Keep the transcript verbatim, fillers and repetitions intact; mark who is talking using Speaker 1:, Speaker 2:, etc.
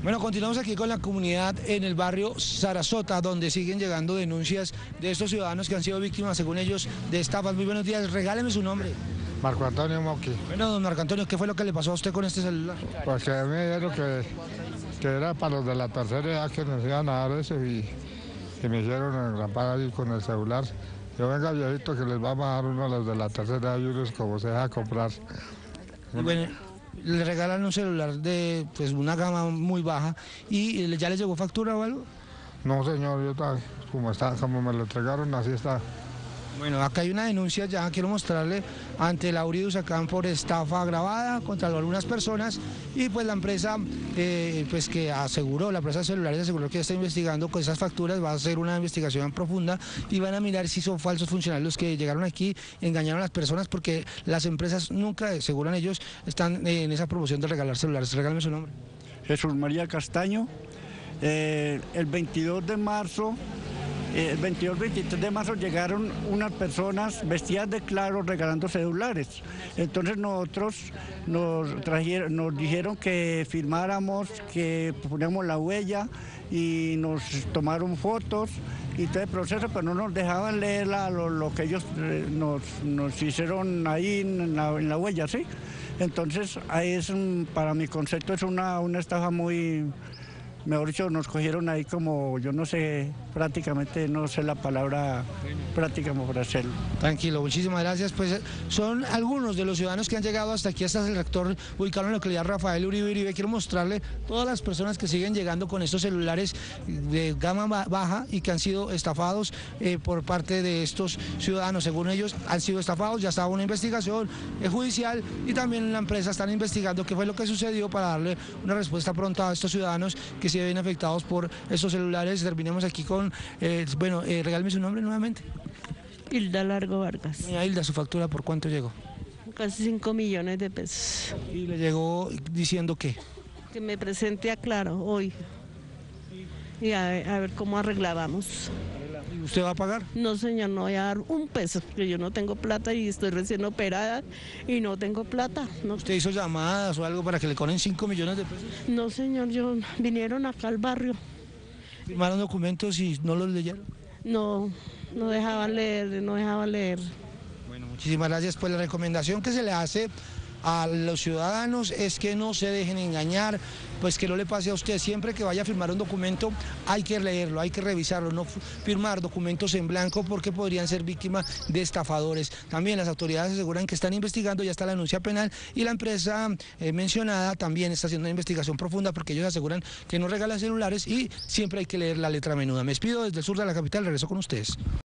Speaker 1: Bueno, continuamos aquí con la comunidad en el barrio Sarasota, donde siguen llegando denuncias de estos ciudadanos que han sido víctimas, según ellos, de estafas. Muy buenos días, regáleme su nombre.
Speaker 2: Marco Antonio Moqui.
Speaker 1: Bueno, don Marco Antonio, ¿qué fue lo que le pasó a usted con este celular?
Speaker 2: Pues que me dijeron que, que era para los de la tercera edad que nos iban a dar eso y, y me hicieron engrampar ahí con el celular. Yo venga viejito que les vamos a dar uno a los de la tercera edad y unos como se deja comprar.
Speaker 1: Y bueno, le regalan un celular de pues una gama muy baja y ya les llegó factura o algo.
Speaker 2: No señor, yo está, como está, como me lo entregaron, así está.
Speaker 1: Bueno, acá hay una denuncia, ya quiero mostrarle, ante la URI de Usaquén por estafa agravada contra algunas personas y pues la empresa eh, pues que aseguró, la empresa de celulares aseguró que está investigando con esas facturas, va a hacer una investigación profunda y van a mirar si son falsos funcionarios los que llegaron aquí, engañaron a las personas, porque las empresas nunca, aseguran ellos, están en esa promoción de regalar celulares. Regálame su nombre.
Speaker 3: Jesús María Castaño. Eh, el veintidós de marzo, eh, el veintidós veintitrés de marzo llegaron unas personas vestidas de claro regalando celulares. Entonces nosotros nos, trajeron, nos dijeron que firmáramos, que poníamos la huella y nos tomaron fotos y todo el proceso, pero no nos dejaban leer la, lo, lo que ellos eh, nos, nos hicieron ahí en la, en la huella, ¿sí? Entonces ahí es, para mi concepto, es una, una estafa muy... Mejor dicho, nos cogieron ahí como, yo no sé, prácticamente no sé la palabra práctica para hacerlo.
Speaker 1: Tranquilo, muchísimas gracias. Pues son algunos de los ciudadanos que han llegado hasta aquí, hasta el rector ubicado en la localidad Rafael Uribe Uribe. Quiero mostrarle todas las personas que siguen llegando con estos celulares de gama baja y que han sido estafados eh, por parte de estos ciudadanos. Según ellos, han sido estafados, ya estaba una investigación eh, judicial y también la empresa están investigando qué fue lo que sucedió para darle una respuesta pronta a estos ciudadanos que se ven afectados por estos celulares. Terminemos aquí con, eh, bueno, eh, regálame su nombre nuevamente.
Speaker 4: Hilda Largo Vargas.
Speaker 1: Doña Hilda, ¿su factura por cuánto llegó?
Speaker 4: Casi cinco millones de pesos.
Speaker 1: ¿Y le llegó diciendo qué?
Speaker 4: Que me presente a Claro hoy y a, a ver cómo arreglábamos.
Speaker 1: ¿Y usted va a pagar?
Speaker 4: No señor, no voy a dar un peso, porque yo no tengo plata y estoy recién operada y no tengo plata. No.
Speaker 1: ¿Usted hizo llamadas o algo para que le cobren cinco millones de pesos?
Speaker 4: No señor, yo vinieron acá al barrio.
Speaker 1: ¿Firmaron documentos y no los leyeron?
Speaker 4: No, no dejaban leer, no dejaban leer.
Speaker 1: Bueno, muchísimas gracias. Pues la recomendación que se le hace a los ciudadanos es que no se dejen engañar, pues que no le pase a usted. Siempre que vaya a firmar un documento hay que leerlo, hay que revisarlo, no firmar documentos en blanco porque podrían ser víctimas de estafadores. También las autoridades aseguran que están investigando, ya está la denuncia penal y la empresa eh, mencionada también está haciendo una investigación profunda porque ellos aseguran que no regalan celulares y siempre hay que leer la letra menuda. Me despido desde el sur de la capital, regreso con ustedes.